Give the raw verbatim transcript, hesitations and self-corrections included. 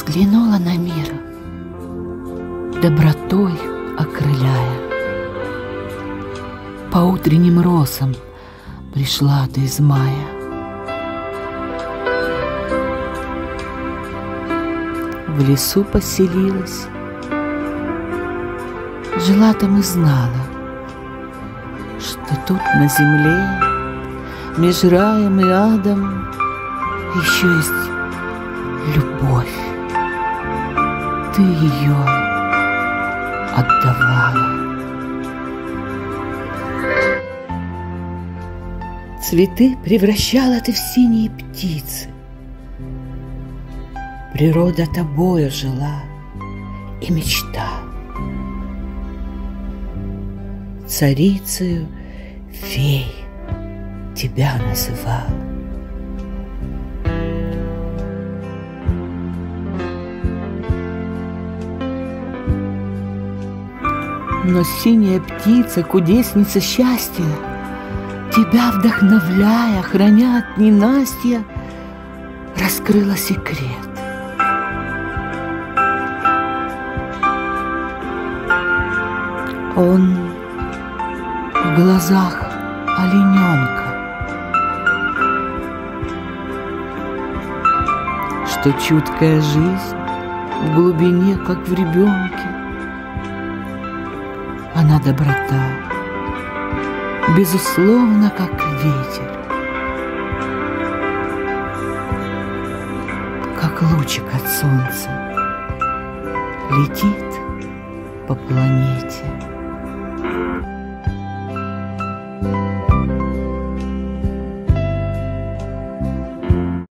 взглянула на мир, добротой окрыляя. По утренним росам пришла ты из мая. В лесу поселилась, жила там и знала, что тут на земле меж раем и адом еще есть любовь. Ты ее отдавала. Цветы превращала ты в синие птицы. Природа тобою жила и мечта. Царицею фей тебя называла. Но синяя птица, кудесница счастья, тебя вдохновляя, храня от ненастья, раскрыла секрет. Он в глазах олененка, что чуткая жизнь в глубине, как в ребенке. Она доброта, безусловно, как ветер, как лучик от солнца летит по планете.